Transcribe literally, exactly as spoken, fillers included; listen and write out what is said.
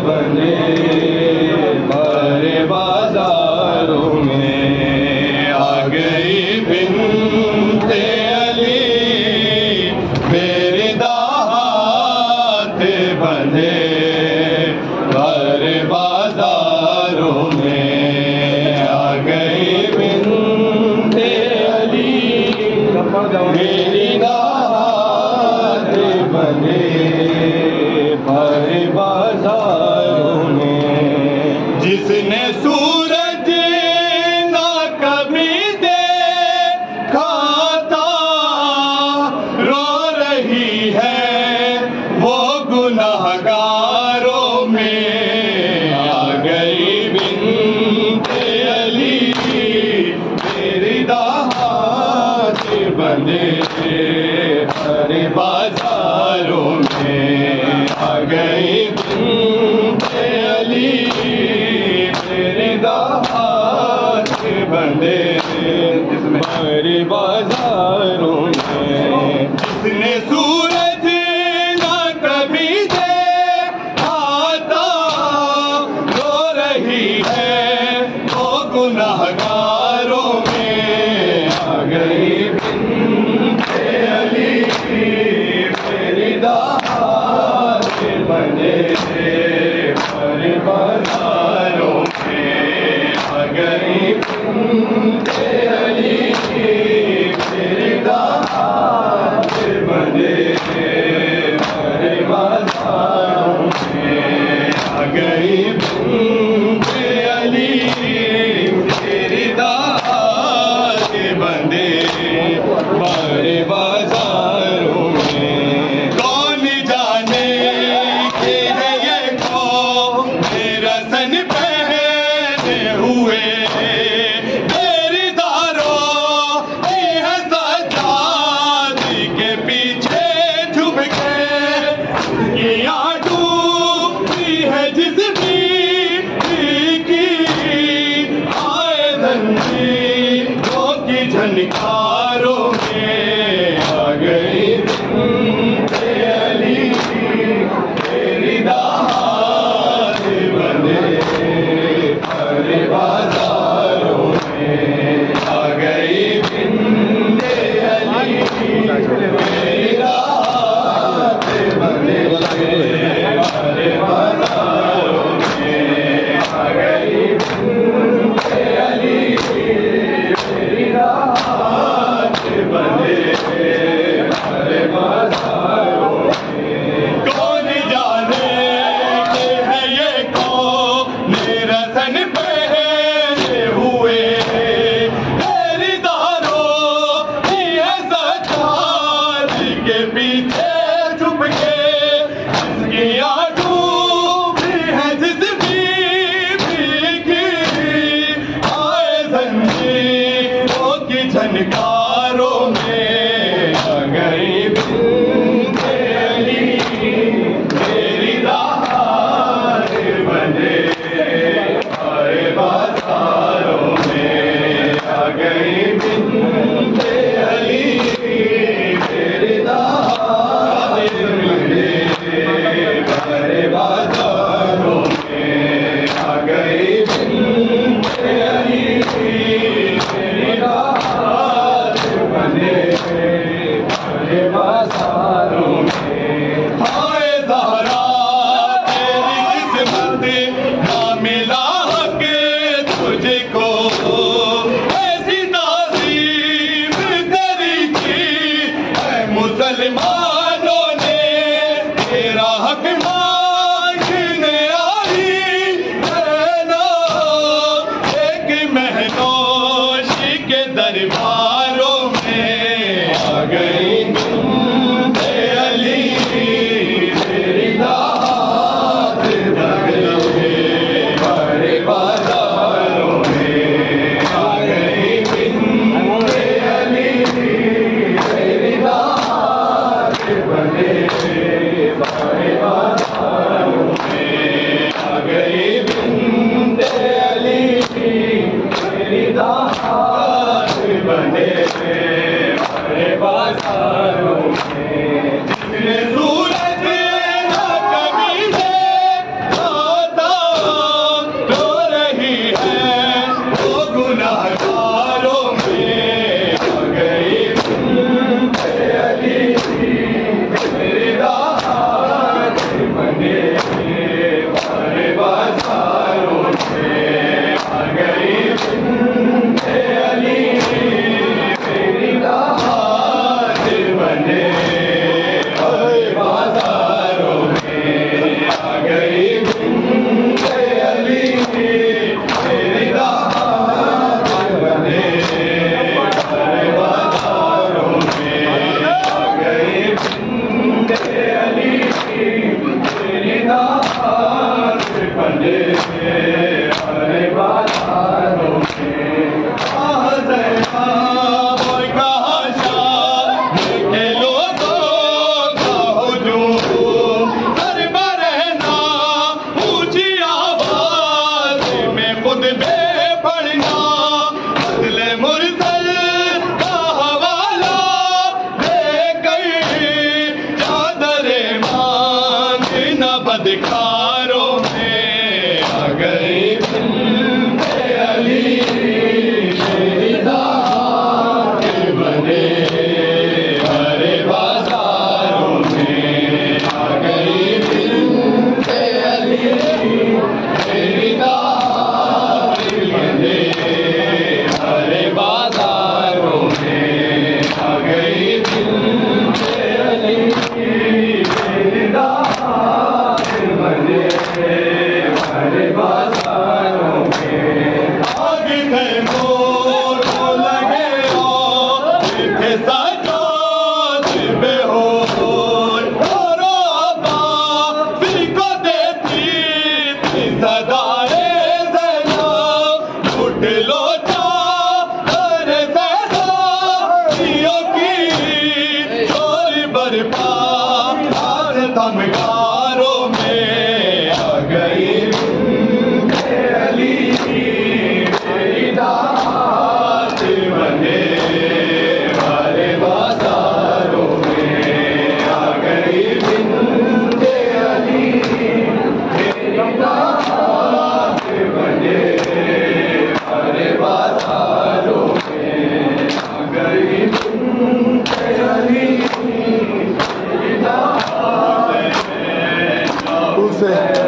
بنے بڑے بازاروں میں آ گئی بنت علی میری دہات بنے بڑے بازاروں میں آ گئی بنت علی میری دہات بنے بڑے بازاروں میں جس نے سورج نہ کبھی دیکھا تھا رو رہی ہے وہ گنہگاروں میں آ گئی بنت علی میری دہات بنے ہر بازاروں میں آ گئی بنت علی میری دہات بنے ہر بازاروں میں جس نے سورج نہ کبھی دیکھا تھا رو رہی ہے وہ گنہگاروں میں آ گئی بنت علی میری دہات بنے ہر بازاروں میں آ گئی بنت علی میری دہات بنے ہر بازاروں میں آ گئی بنت علی میری دہات بنے بڑے بازاروں میں کون جانے کہ ہے یہ کون رسن پہنے ہوئے میری داروں کی ہے سجاد کے پیچھے چھپ کے کیا ڈوبتی ہے جس بھی کی آئے زنجیروں کی جھنکاروں میں آ گئی بنت علی میری دہات بنے ہر بازاروں میں آ گئی بنت علی میری دہات بنے ہر بازاروں میں آ گئی بنت علی میری دہات بنے ہر بازاروں میں کون جانے کہ ہے یہ کون رسن پہنے ہوئے میری داروں کی ہے سجاد کے پیچھے چھپ کے جس کی ڈوبی ہے جس بھی کی آئے زنجیروں کی جھنکاروں میں آ گئی بنت علی میری دہات بنے ہر بازاروں میں آ گئی بنت علی میری دہات بنے ہر بازاروں میں آ گئی بنت علی میری دہات بنے ہر بازاروں میں ہائے زہرا تیری قسمت نہ ملا کہ تجھ کو ایسی تعظیم کری تھی اے مسلمانوں نے تیرا حق مانگنے آئی ہے نا ایک مہنوشی کے درباروں میں آ گئی بنت علی میری دہات بنے بڑے بازاروں میں آ گئی بنت علی میری دہات بنے بڑے بازاروں بدکاروں میں آ گئی بنت علی میری داد بنے ہر بازاروں میں آ گئی بنت علی میری داد بنے ہر بازاروں میں آ گئی بنت علی میری داد بنے ہر بازاروں میں آگ خیموں کو لگے ہو جتھے سجاد بے ہون اور آبا پھر کو دیتی تھی صدائے زینب اٹھ لو چادر زینبیوں کی چوری برپا آج دمگاروں میں آ گئی بنت علی میری داد بنے ہر بازاروں میں آ گئی بنت علی میری داد بنے ہر بازاروں میں آ گئی بنت علی میری داد بنے